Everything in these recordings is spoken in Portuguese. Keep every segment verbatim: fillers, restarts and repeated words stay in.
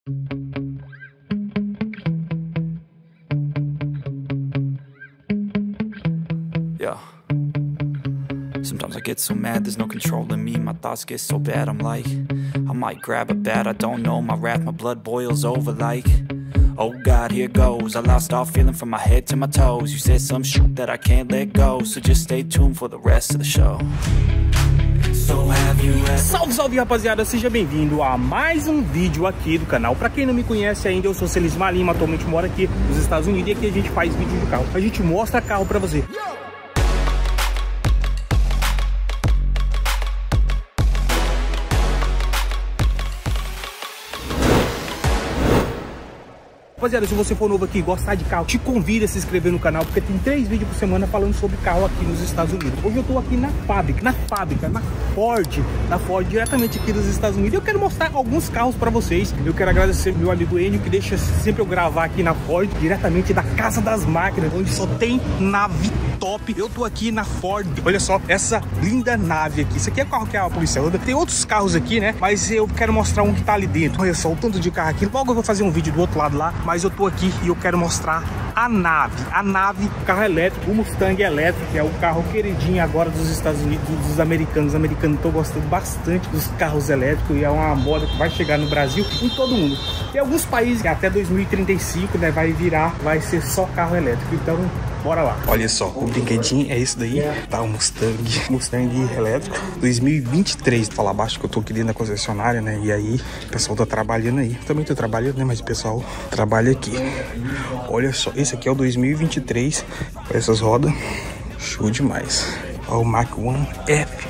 Yeah. Sometimes I get so mad, there's no controlling me. My thoughts get so bad, I'm like, I might grab a bat, I don't know. My wrath, my blood boils over like, oh God, here goes. I lost all feeling from my head to my toes. You said some shit that I can't let go, so just stay tuned for the rest of the show. So have you ever... Salve, salve, rapaziada, seja bem-vindo a mais um vídeo aqui do canal. Pra quem não me conhece ainda, eu sou Celismar Lima, atualmente moro aqui nos Estados Unidos e aqui a gente faz vídeo de carro. A gente mostra carro pra você. Rapaziada, se você for novo aqui e gostar de carro, te convido a se inscrever no canal, porque tem três vídeos por semana falando sobre carro aqui nos Estados Unidos. Hoje eu tô aqui na fábrica, na fábrica, na Ford, na Ford, diretamente aqui dos Estados Unidos. Eu quero mostrar alguns carros pra vocês. Eu quero agradecer meu amigo Enio, que deixa sempre eu gravar aqui na Ford, diretamente da Casa das Máquinas, onde só tem nave top. Eu tô aqui na Ford, olha só essa linda nave aqui. Isso aqui é o carro que a polícia anda. Tem outros carros aqui, né? Mas eu quero mostrar um que tá ali dentro. Olha só o tanto de carro aqui. Logo eu vou fazer um vídeo do outro lado lá, mas eu tô aqui e eu quero mostrar a nave. A nave, carro elétrico, o Mustang elétrico, que é o carro queridinho agora dos Estados Unidos, dos americanos. Os americanos estão gostando bastante dos carros elétricos e é uma moda que vai chegar no Brasil, em todo mundo. Tem alguns países que até dois mil e trinta e cinco, né, vai virar, vai ser só carro elétrico. Então, bora lá. Olha só, o brinquedinho é esse daí, tá? O Mustang, Mustang elétrico dois mil e vinte e três. Fala abaixo que eu tô aqui dentro da concessionária, né? E aí, o pessoal tá trabalhando aí. Eu também tô trabalhando, né? Mas o pessoal trabalha aqui. Olha só, esse aqui é o dois mil e vinte e três. Essas rodas, show demais. Olha o Mach um F.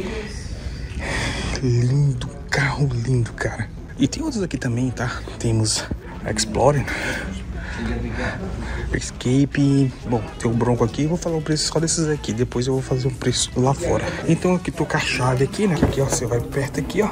Lindo, carro lindo, cara. E tem outros aqui também, tá? Temos Explorer, Escape. Bom, tem o Bronco aqui. Vou falar o preço só desses aqui. Depois eu vou fazer um preço lá fora. Então aqui tô com a chave aqui, né? Aqui, ó, você vai perto aqui, ó.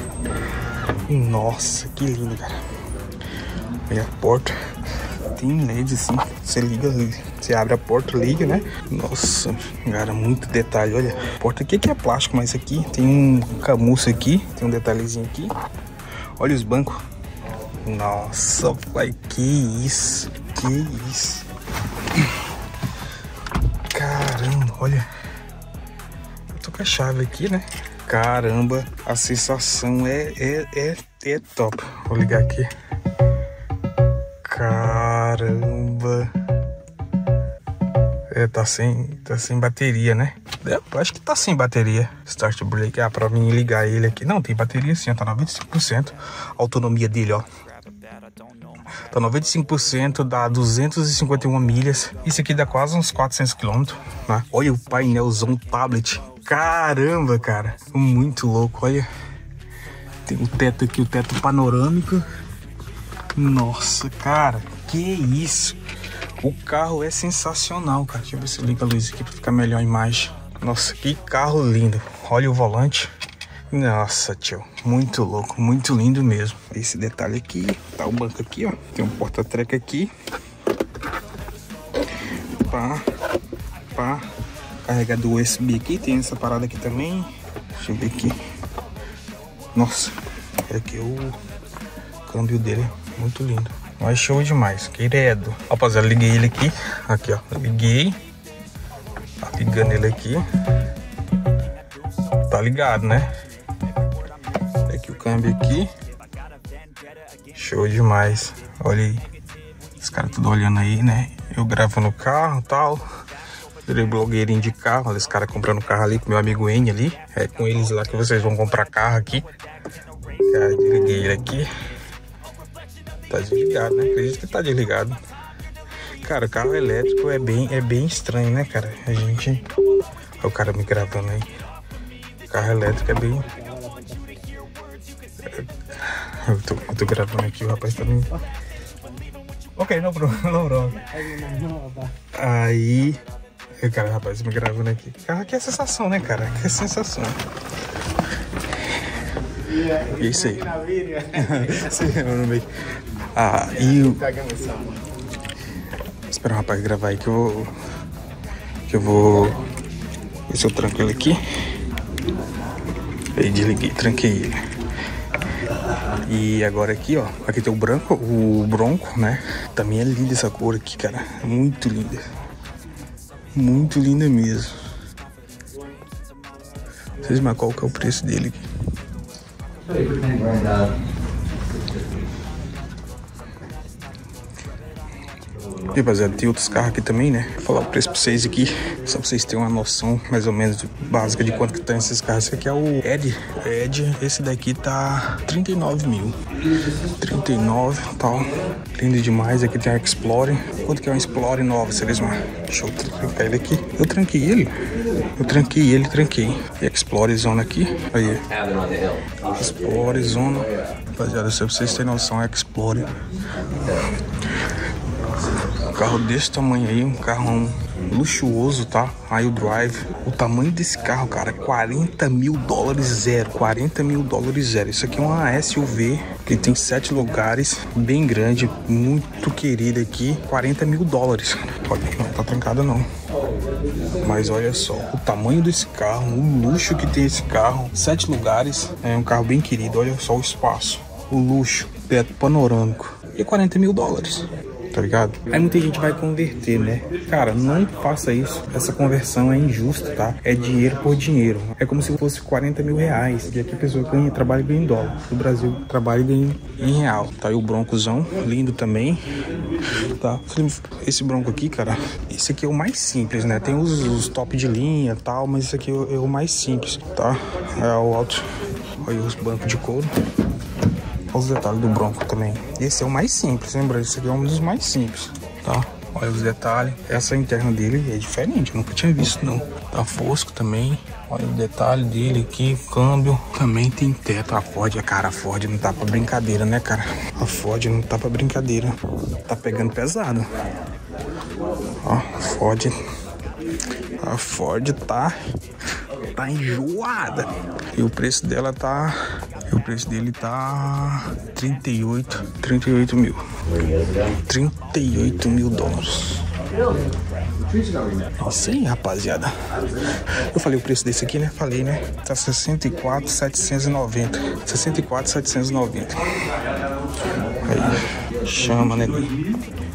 Nossa, que lindo, cara. Aí a porta tem L E D assim. Você liga, você abre a porta, liga, né? Nossa, cara, muito detalhe. Olha, a porta aqui que é plástico, mas aqui tem um camuço aqui. Tem um detalhezinho aqui. Olha os bancos. Nossa, pai, que isso, que isso. Caramba, olha. Eu tô com a chave aqui, né? Caramba, a sensação é, é, é, é top. Vou ligar aqui. Caramba. É, tá sem, tá sem bateria, né? É, acho que tá sem bateria. Start Brake, ah, pra mim ligar ele aqui. Não, tem bateria sim, tá noventa e cinco por cento. A autonomia dele, ó. Tá noventa e cinco por cento, dá duzentas e cinquenta e uma milhas. Isso aqui dá quase uns quatrocentos quilômetros, né? Olha o painelzão tablet. Caramba, cara. Muito louco, olha. Tem o teto aqui, o teto panorâmico. Nossa, cara, que isso. O carro é sensacional, cara. Deixa eu ver se liga a luz aqui pra ficar melhor a imagem. Nossa, que carro lindo. Olha o volante. Nossa, tio, muito louco, muito lindo mesmo. Esse detalhe aqui, tá o banco aqui, ó. Tem um porta-treca aqui. Pá, pá. Carregador U S B aqui, tem essa parada aqui também. Deixa eu ver aqui. Nossa, olha aqui o câmbio dele, muito lindo. Mas show demais, querido. Rapaziada, liguei ele aqui. Aqui, ó, liguei. Tá ligando ele aqui. Tá ligado, né? Aqui o câmbio aqui. Show demais. Olha aí. Os caras tudo olhando aí, né? Eu gravo no carro e tal. Virei blogueirinho de carro. Olha esse cara comprando carro ali com meu amigo N ali. É com eles lá que vocês vão comprar carro aqui. Já desliguei ele aqui. Tá desligado, né? Acredito que tá desligado. Cara, o carro elétrico é bem, é bem estranho, né, cara? A gente... Olha o cara me gravando aí. O carro elétrico é bem... Eu tô, eu tô gravando aqui, o rapaz tá me... Ok, não, bro, não, bro. Aí... Cara, o rapaz me gravando aqui. Carro aqui é sensação, né, cara? Que é sensação. É isso aí. Ah, e o... Espera o rapaz gravar aí que eu vou... Que eu vou... Ver se eu tranco ele aqui. Aí desliguei, tranquei ele. E agora aqui, ó, aqui tem o branco, o bronco, né? Também é linda essa cor aqui, cara. Muito linda. Muito linda mesmo. Vocês mas qual que é o preço dele aqui? E, rapaziada, tem outros carros aqui também, né? Vou falar o preço pra vocês aqui, só pra vocês terem uma noção mais ou menos básica de quanto que tá esses carros. Esse aqui é o Ed, Ed, esse daqui tá trinta e nove mil. trinta e nove, tal. Lindo demais. Aqui tem a Explorer. Quanto que é um Explorer nova, vocês vão? Deixa eu trancar ele aqui. Eu tranquei ele. Eu tranquei ele, tranquei. E Explorer Zona aqui. Aí. Explorer Zona. Rapaziada, só pra vocês terem noção, é Explorer. Um carro desse tamanho aí, um carro luxuoso, tá? Aí o drive, o tamanho desse carro, cara, quarenta mil dólares zero, quarenta mil dólares zero. Isso aqui é uma S U V que tem sete lugares, bem grande, muito querida aqui, quarenta mil dólares. Olha, não tá trancada não. Mas olha só, o tamanho desse carro, o luxo que tem esse carro, sete lugares, é um carro bem querido. Olha só o espaço, o luxo, teto panorâmico e quarenta mil dólares. Tá ligado? Aí muita gente vai converter, né? Cara, não faça isso. Essa conversão é injusta, tá? É dinheiro por dinheiro. É como se fosse quarenta mil reais. E aqui a pessoa ganha, trabalha e ganha em dólar. No Brasil, trabalha e ganha em real. Tá aí o broncozão, lindo também. Tá? Esse bronco aqui, cara, esse aqui é o mais simples, né? Tem os, os top de linha e tal, mas esse aqui é, é o mais simples, tá? É o alto. Olha os bancos de couro. Olha os detalhes do bronco também. Esse é o mais simples, lembra? Esse aqui é um dos mais simples, tá? Olha os detalhes. Essa interna dele é diferente, eu nunca tinha visto não. Tá fosco também. Olha o detalhe dele aqui, câmbio. Também tem teto. A Ford, cara, a Ford não tá pra brincadeira, né, cara? A Ford não tá pra brincadeira. Tá pegando pesado. Ó, Ford. A Ford tá... tá enjoada. E o preço dela tá... E o preço dele tá trinta e oito, trinta e oito mil. trinta e oito mil dólares. Isso aí, rapaziada. Eu falei o preço desse aqui, né? Falei, né? Tá sessenta e quatro mil setecentos e noventa. sessenta e quatro mil setecentos e noventa. Aí, chama, né? Aí.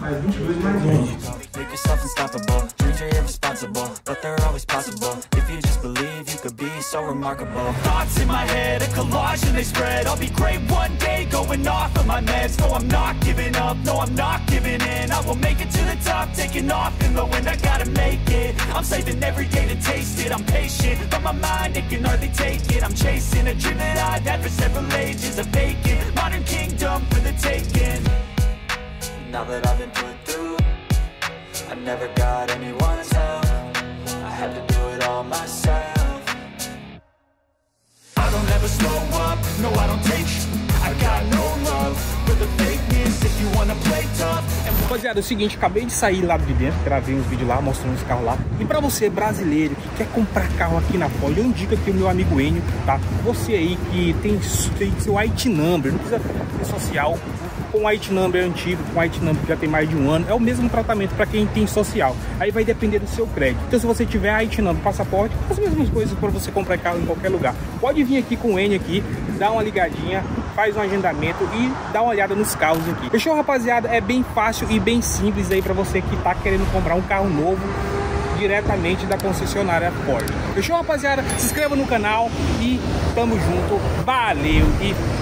So remarkable. Thoughts in my head, a collage and they spread. I'll be great one day, going off of my meds. No, I'm not giving up, no, I'm not giving in. I will make it to the top, taking off in the wind. I gotta make it, I'm saving every day to taste it. I'm patient, but my mind, it can hardly take it. I'm chasing a dream that I've had for several ages. A vacant, modern kingdom for the taking. Now that I've been put through, I never got anyone's help. I had to do it all myself. I don't ever slow up, no I don't take sh- I got no love for the fakeness. If you wanna play tough. Rapaziada, é o seguinte, acabei de sair lá de dentro, gravei uns vídeos lá, mostrando os carros lá. E pra você brasileiro que quer comprar carro aqui na Ford, eu indico aqui o meu amigo Enio, tá? Você aí que tem, tem seu I T number, não precisa ter social, com I T number antigo, com I T number que já tem mais de um ano, é o mesmo tratamento para quem tem social. Aí vai depender do seu crédito. Então se você tiver I T number, passaporte, as mesmas coisas para você comprar carro em qualquer lugar. Pode vir aqui com o Enio aqui, dá uma ligadinha, faz um agendamento e dá uma olhada nos carros aqui. Fechou, rapaziada? É bem fácil e bem simples aí para você que tá querendo comprar um carro novo diretamente da concessionária Ford. Fechou, rapaziada? Se inscreva no canal e tamo junto. Valeu e